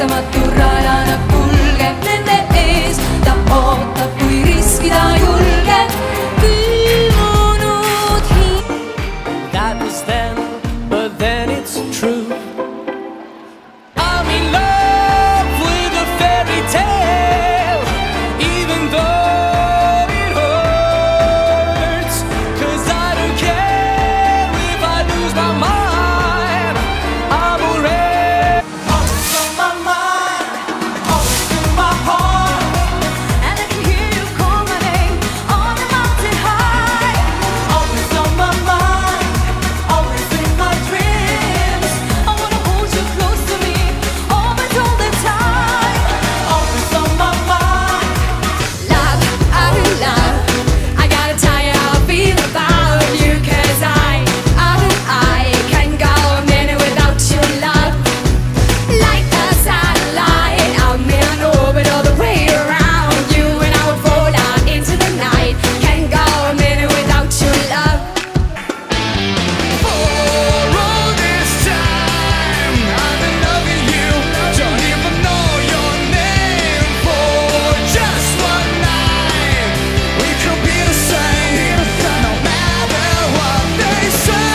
Määratamatu rajana kulgeb nende ees, ta ootab, kui riskida julgeb külmunud hing. That was then, but then it's true. I'm in love with a fairy tale, even though it hurts, 'cause I don't care if I lose my mind. I'm already always on my mind, always in my heart. And I can hear you call my name on the mountain high. Always on my mind, always in my dreams. I wanna hold you close to me, always all the time. Always on my mind. Love, love, I gotta tell you how I feel about you, 'cause I can go a minute without your love. Like a satellite, I'm in an orbit all the way around you, and I would fall out into the night. Can't go a minute without your love. For all this time, I've been loving you. Don't even know your name. For just one night, we could be the same, no matter what they say.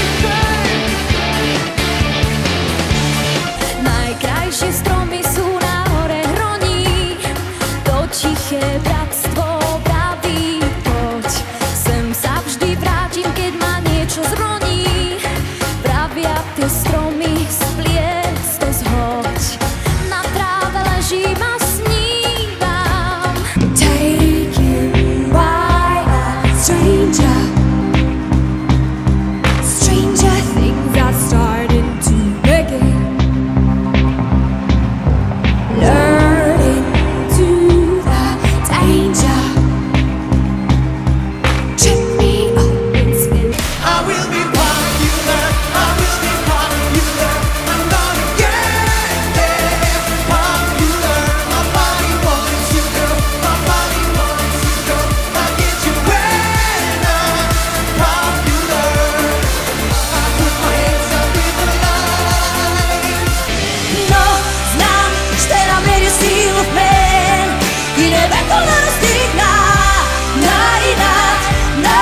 Najkrajšie stromy sú na hore hroní, to tiché bratstvo praví. Poď, sem sa vždy vrátim, keď ma niečo zroní. Pravia tie stromy, spliec to zhoď. Na tráve ležím a snívam. Taken by a stranger. Stranger things are starting to begin. Learning to the danger. Trip me up and spin. I will be popular, I will be popular. I'm gonna get there. Popular, my body wants you, girl. My body wants you, girl. I'll get you when I'm popular. I put my hands up in the light. Но знам, ще намеря сила в мен и небето да достигна на инат, на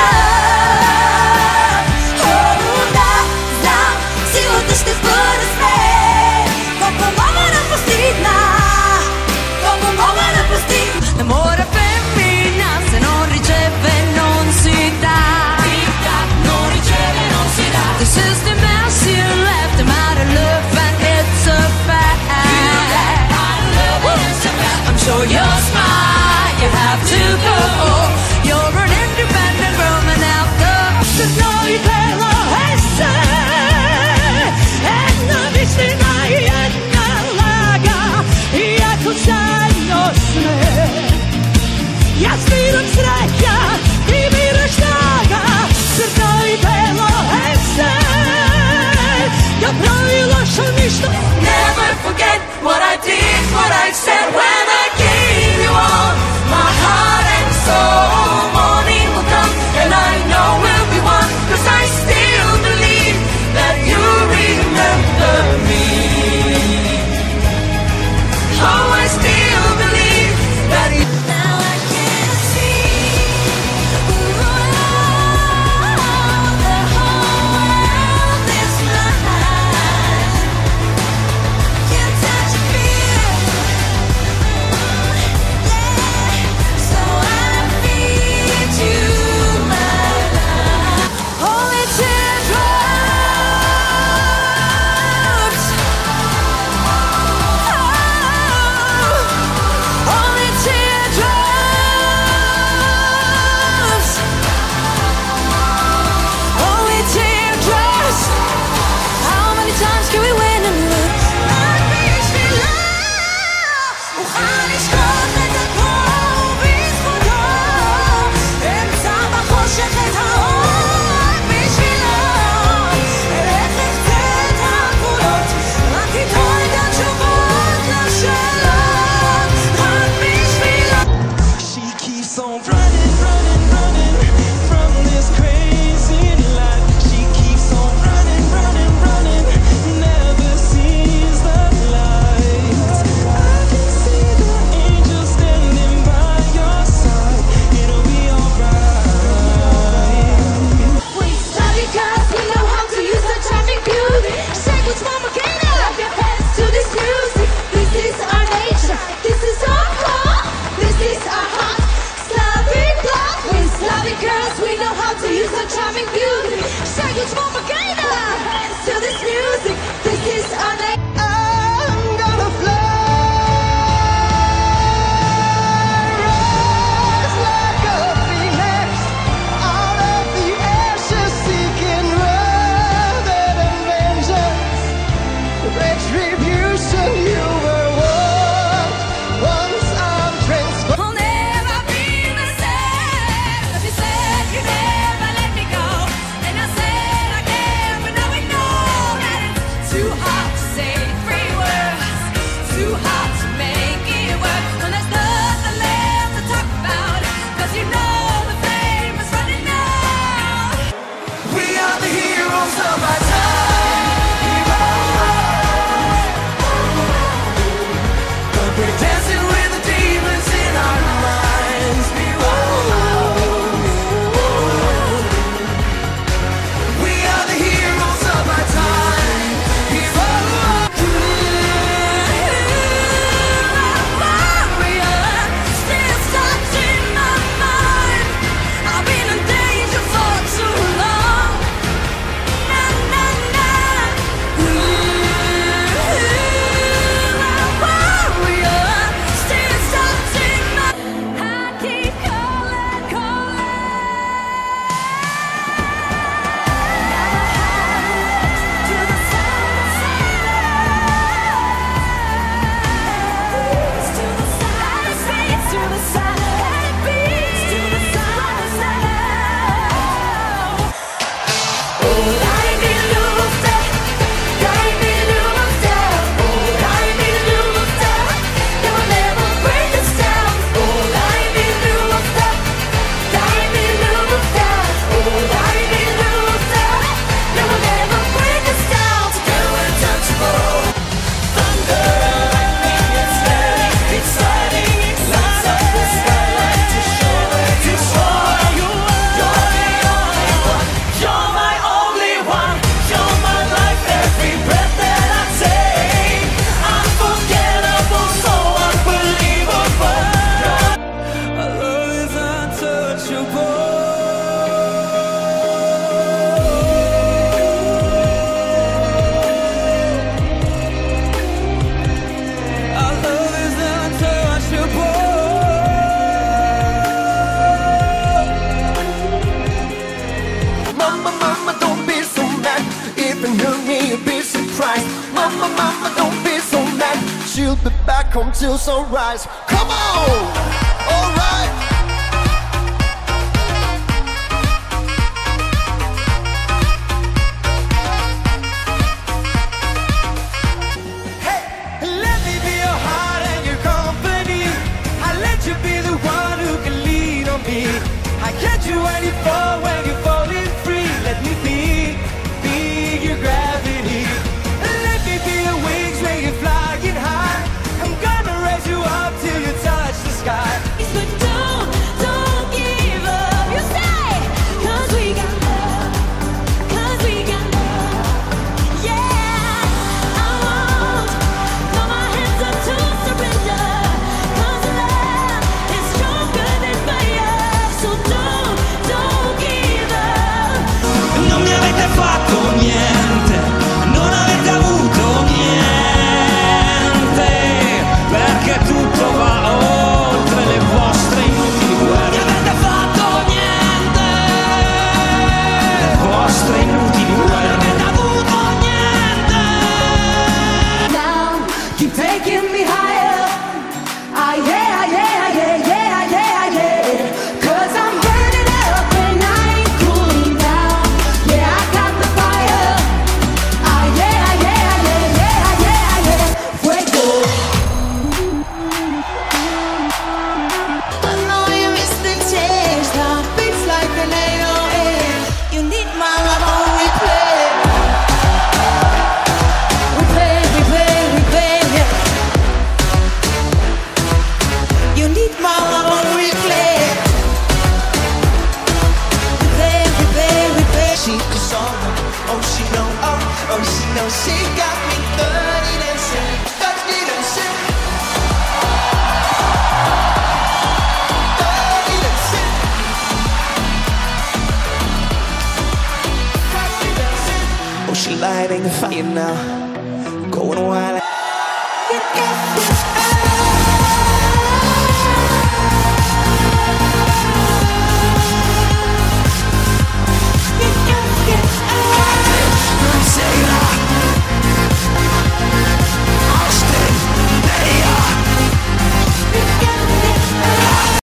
инат. О, да, знам, силата ще бъде с мен. Колко мога да постигна, колко мога да постигна. L'amore femmina se non riceve non si dà, Non riceve, non si dà. this is the mess you left, I'm out of love and it's a fact. I'm sure you're smart, you have to go. You're an independent woman out there. Se noi quello essere e non vicina jedna laga I jako zanosne Ja sviram sreća Ti miraš snaga Se noi quello essere Ja pravila što ništa Never forget what I did, what I said when I gave you all my heart and soul. Morning will come and I know we'll be one, 'cause I still believe that you remember me. Oh, I still believe that you. Now I can see the whole world is mine. Can't touch and feel we'll be back until sunrise. Come on! Alright! Hey! Let me be your heart and your company. I'll let you be the one who can lean on me. I catch you when you fall, when you're falling free. Let me be your gravity. Let me be your wings when you're flying high. I'm gonna raise you up till you touch the sky. But don't give up. You say, 'cause we got love, 'cause we got love. Yeah, I won't throw my hands up to surrender. 'Cause love is stronger than fire. So don't give up. Non mi avete fatto niente, non avete avuto niente, perché tutto va oltre le vostre inutili guerre. Non avete fatto niente, le vostre inutili guerre. Non avete avuto niente. Down, keep taking me higher. Ah yeah, yeah, yeah, yeah, yeah, yeah. 'Cause I'm burning up and I ain't cooling down. Yeah, I got the fire. Ah yeah, yeah, yeah, yeah, yeah, yeah. Fuego. I know you miss the taste. Now beats like an 808. You need my love on replay. Replay, yeah. You need my love on replay. Replay. She can solve it. Oh, she know, oh, she know. She got me 30 dancing, 30 dancing, 30 dancing, 30 dancing. Oh, she lighting the fire now, going wild. You got me